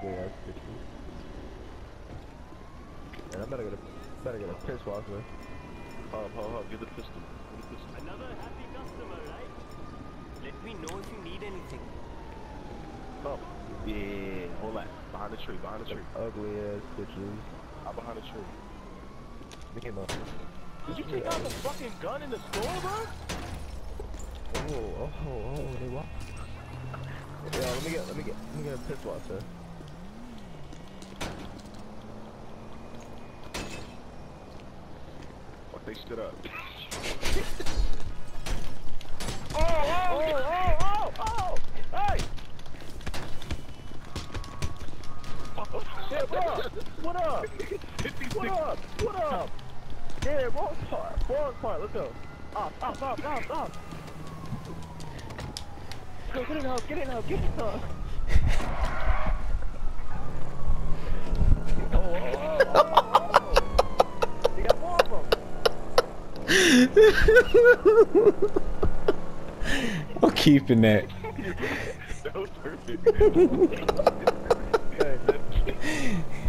ugly ass bitches. And I'm better get a piss walker. Hold up, get the pistol. Another happy customer, right? Let me know if you need anything. Oh, yeah, hold on. Behind the tree. Ugly ass bitches. I'm behind the tree. Me and Did you take out the fucking gun in the store, bro? Oh, they walk. Yeah, let me get a piss water. Fuck, they stood up. Oh! Hey! Yeah, bro! What up? What up? Yeah, wrong part, let's go. Off. Go, get in now, get in now. Oh. You got more of them. I'm keeping that. That was perfect.